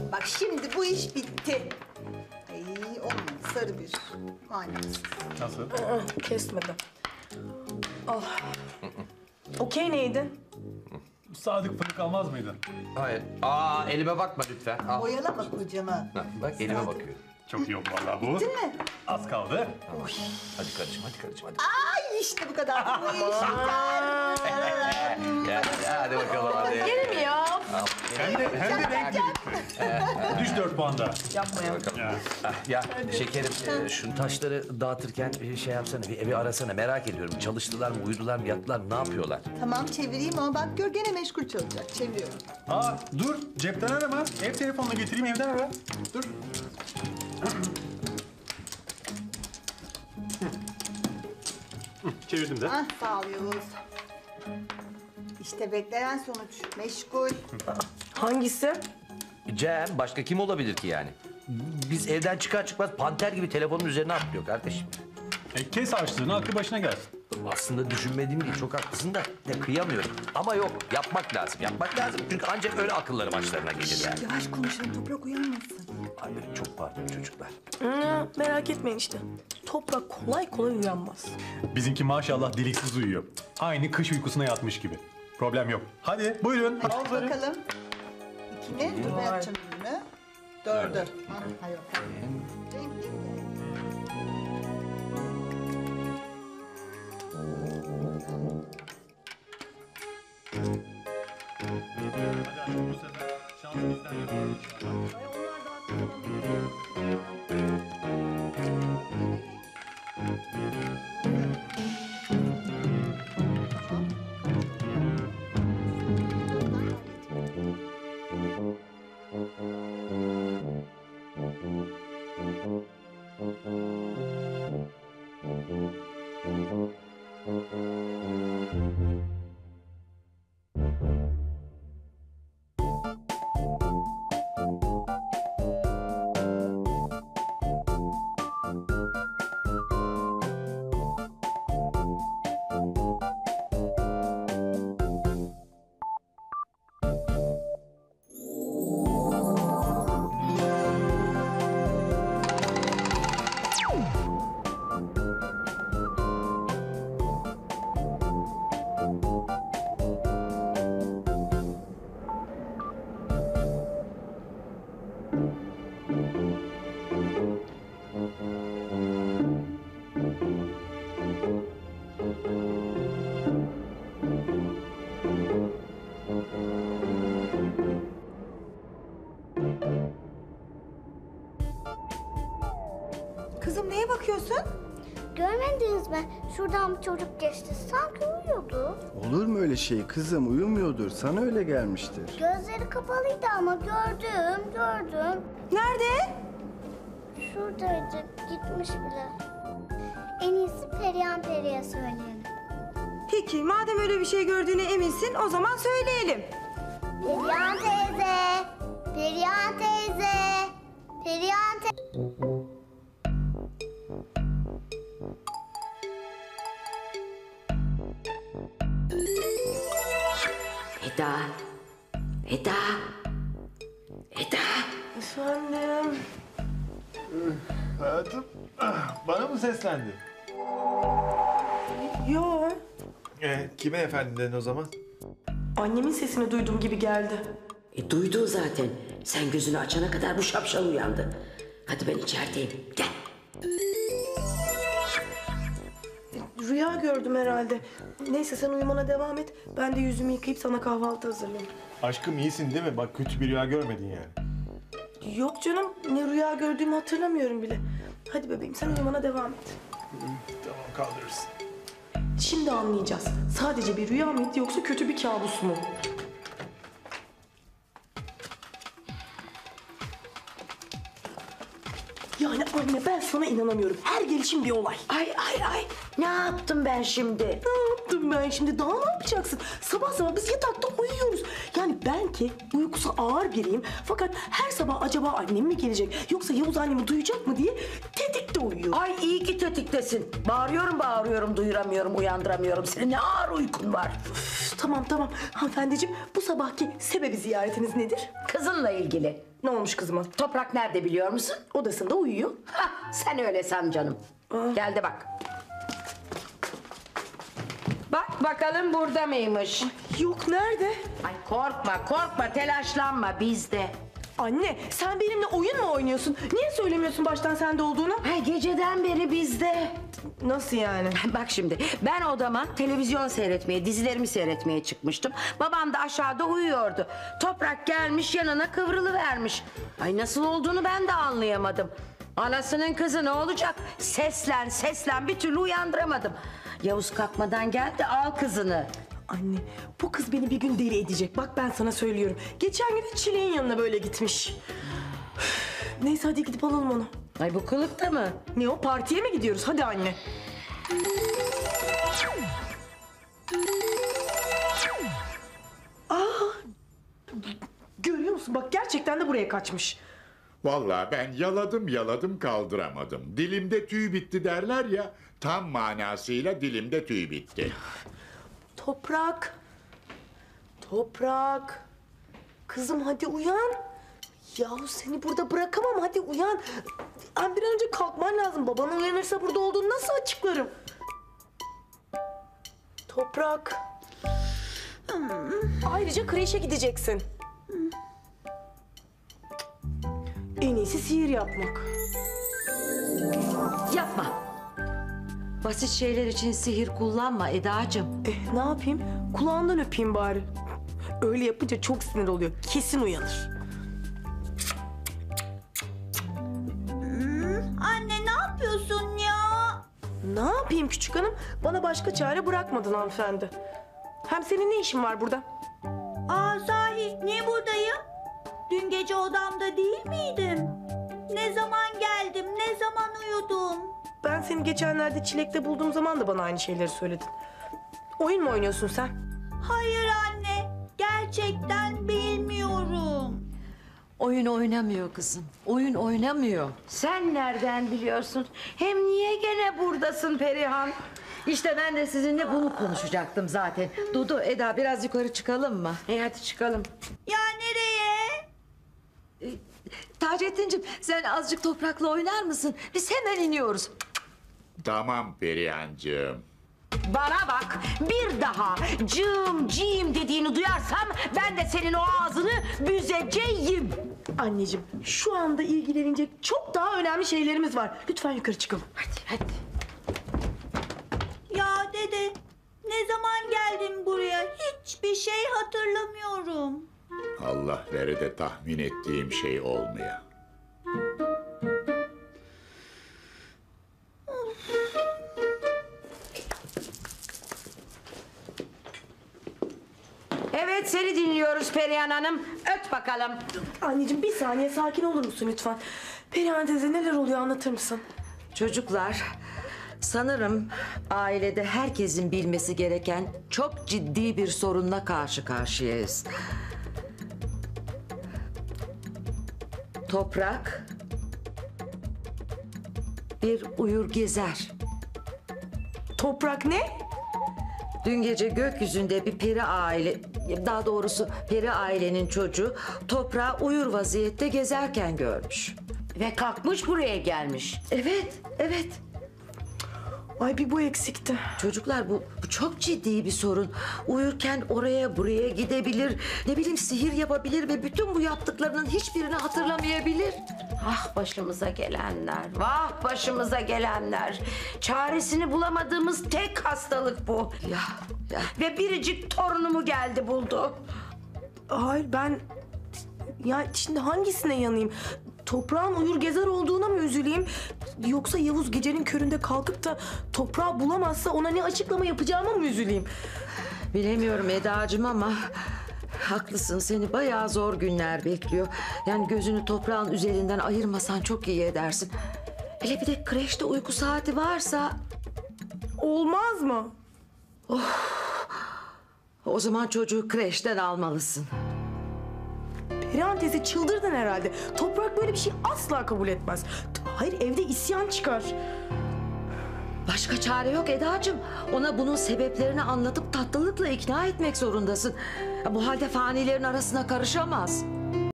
Bak şimdi bu iş bitti. Ay olmadı, sarı bir manasız. Nasıl? Kesmedi. Al. Okey neydi? Sadık fındık almaz mıydın? Hayır. Elime bakma lütfen. Al. Oyalama kocamı. Ha, bak elime bakıyor. Çok iyi oldu vallahi bu. Değil mi? Az kaldı. Hadi karıcığım, hadi karıcığım, hadi. Ay işte bu kadar. Bu iş biter. Hadi bakalım, hadi. Gene mi ya? Hem de renkli bitti. Düş 4 puan daha. Yapma ya. Ya şekerim, şu taşları dağıtırken şey yapsana, bir arasana. Merak ediyorum. Çalıştılar mı, uyudular mı, yattılar mı, ne yapıyorlar? Tamam çevireyim ama bak gör gene meşgul çalacak. Çeviriyorum. Dur. Cepten arama. Ev telefonunu getireyim, evden ara. Dur. Çevirdim de. Ah sağ ol Yavuz. İşte beklenen sonuç. Meşgul. Hangisi? Cem, başka kim olabilir ki yani? Biz evden çıkar çıkmaz panter gibi telefonun üzerine atlıyor kardeşim. Kes harçlığını, aklı başına gelsin. Aslında düşünmediğim değil, çok haklısın da kıyamıyorum. Ama yok, yapmak lazım, yapmak lazım. Çünkü ancak öyle akılları başlarına gelir yani. Yavaş konuşalım toprak uyanmasın. Ay, çok pardon çocuklar. Merak etmeyin işte. Toprak kolay kolay uyanmaz. Bizimki maşallah deliksiz uyuyor. Aynı kış uykusuna yatmış gibi. Problem yok. Hadi buyurun. Hadi Al zarı. bakalım. İkini, dur ben yapacağım ürünü. Dördü. Ha yok. Renkli mi? Hadi bu sefer şans bizden yana inşallah. Kızım neye bakıyorsun? Görmediniz mi? Şuradan bir çocuk geçti. Sanki uyuyordu. Olur mu öyle şey kızım? Uyumuyordur. Sana öyle gelmiştir. Gözleri kapalıydı ama gördüm. Nerede? Şuradaydı. Gitmiş bile. En iyisi Perihan Peri'ye söyleyelim. Peki madem öyle bir şey gördüğüne eminsin o zaman söyleyelim. Perihan teyze! Perihan teyze! Perihan teyze! Eda. Eda. Eda. Efendim? Hayatım, bana mı seslendi? Yo. Kime efendim dedin o zaman? Annemin sesini duyduğum gibi geldi. Duydu zaten. Sen gözünü açana kadar bu şapşal uyandı. Hadi ben içerideyim. Gel. Rüya gördüm herhalde. Neyse sen uyumana devam et. Ben de yüzümü yıkayıp sana kahvaltı hazırlayayım. Aşkım iyisin değil mi? Bak kötü bir rüya görmedin yani. Yok canım. Ne rüya gördüğümü hatırlamıyorum bile. Hadi bebeğim sen uyumana devam et. Tamam kaldırırsın. Şimdi anlayacağız. Sadece bir rüya mıydı yoksa kötü bir kabus mu? Yani anne ben sana inanamıyorum. Her gelişim bir olay. Ay. Ne yaptım ben şimdi? Ne yaptım ben şimdi? Daha ne yapacaksın? Sabah sabah biz yatakta uyuyoruz. Yani ben ki uykusu ağır biriyim. Fakat her sabah acaba annem mi gelecek yoksa Yavuz annemi duyacak mı diye tetikte uyuyorum. Ay iyi ki tetiktesin. Bağırıyorum duyuramıyorum, uyandıramıyorum seni. Ne ağır uykun var. Tamam hanımefendiciğim, bu sabahki sebebi ziyaretiniz nedir? Kızınla ilgili. Ne olmuş kızıma? Toprak nerede biliyor musun? Odasında uyuyor. Hah, sen öyle san canım. Gel de bak. Bak bakalım burada mıymış? Yok, nerede? Ay korkma telaşlanma bizde. Anne, sen benimle oyun mu oynuyorsun? Niye söylemiyorsun baştan sende olduğunu? Ay geceden beri bizde. Nasıl yani? Bak şimdi ben odama televizyon seyretmeye, dizilerimi seyretmeye çıkmıştım. Babam da aşağıda uyuyordu. Toprak gelmiş yanına kıvrılıvermiş. Ay nasıl olduğunu ben de anlayamadım. Anasının kızı ne olacak? Seslen bir türlü uyandıramadım. Yavuz kalkmadan geldi, al kızını. Anne, bu kız beni bir gün deli edecek. Bak ben sana söylüyorum. Geçen gün de Çilek'in yanına böyle gitmiş. Üf, neyse hadi gidip alalım onu. Ay bu kılıkta mı? Ne o, partiye mi gidiyoruz? Hadi anne. Görüyor musun? Bak gerçekten de buraya kaçmış. Vallahi ben yaladım kaldıramadım. Dilimde tüy bitti derler ya, tam manasıyla dilimde tüy bitti. Toprak. Kızım hadi uyan. Yahu seni burada bırakamam, hadi uyan. Ben bir an önce kalkman lazım. Baban uyanırsa burada olduğunu nasıl açıklarım? Toprak. Ayrıca kreşe gideceksin. En iyisi sihir yapmak. Yapma. Basit şeyler için sihir kullanma Edacığım. Ne yapayım? Kulağından öpeyim bari. Öyle yapınca çok sinir oluyor. Kesin uyanır. Anne ne yapıyorsun ya? Ne yapayım küçük hanım? Bana başka çare bırakmadın hanımefendi. Hem senin ne işin var burada? Aa sahi niye buradayım? Dün gece odamda değil miydim? Ne zaman geldim, ne zaman uyudum? Ben seni geçenlerde Çilek'te bulduğum zaman da bana aynı şeyleri söyledin. Oyun mu oynuyorsun sen? Hayır anne, gerçekten bilmiyorum. Oyun oynamıyor kızım. Oyun oynamıyor. Sen nereden biliyorsun? Hem niye gene buradasın Perihan? İşte ben de sizinle bunu konuşacaktım zaten. Dudu, Eda biraz yukarı çıkalım mı? Hadi çıkalım. Ya nereye? Taceddin'cim sen azıcık Toprak'la oynar mısın? Biz hemen iniyoruz. Tamam Perihancığım. Bana bak, bir daha cim dediğini duyarsam ben de senin o ağzını büzeceğim. Anneciğim, şu anda ilgilenecek çok daha önemli şeylerimiz var. Lütfen yukarı çıkalım. Hadi. Ya dede, ne zaman geldim buraya? Hiçbir şey hatırlamıyorum. Allah vere de tahmin ettiğim şey olmuyor. Evet, seni dinliyoruz Perihan Hanım. Öt bakalım. Anneciğim bir saniye sakin olur musun lütfen? Perihan teyze neler oluyor anlatır mısın? Çocuklar, sanırım ailede herkesin bilmesi gereken çok ciddi bir sorunla karşı karşıyayız. Toprak bir uyur gezer. Toprak ne? Dün gece gökyüzünde bir peri aile, daha doğrusu peri ailenin çocuğu toprağı uyur vaziyette gezerken görmüş. Ve kalkmış buraya gelmiş. Evet. Ay bir bu eksikti. Çocuklar bu çok ciddi bir sorun. Uyurken oraya buraya gidebilir, ne bileyim sihir yapabilir ve bütün bu yaptıklarının hiçbirini hatırlamayabilir. Ah başımıza gelenler, vah başımıza gelenler. Çaresini bulamadığımız tek hastalık bu. Ya. Ve biricik torunumu geldi buldu. Hayır ben... Ya şimdi hangisine yanayım? Toprağın uyur gezer olduğuna mı üzüleyim? Yoksa Yavuz gecenin köründe kalkıp da toprağı bulamazsa ona ne açıklama yapacağıma mı üzüleyim? Bilemiyorum Edacığım ama haklısın, seni bayağı zor günler bekliyor. Yani gözünü toprağın üzerinden ayırmasan çok iyi edersin. Hele bir de kreşte uyku saati varsa... Olmaz mı? O zaman çocuğu kreşten almalısın. Perihan teyze çıldırdın herhalde. Toprak böyle bir şey asla kabul etmez. Hayır, evde isyan çıkar. Başka çare yok Edacığım. Ona bunun sebeplerini anlatıp tatlılıkla ikna etmek zorundasın. Bu halde fanilerin arasına karışamaz.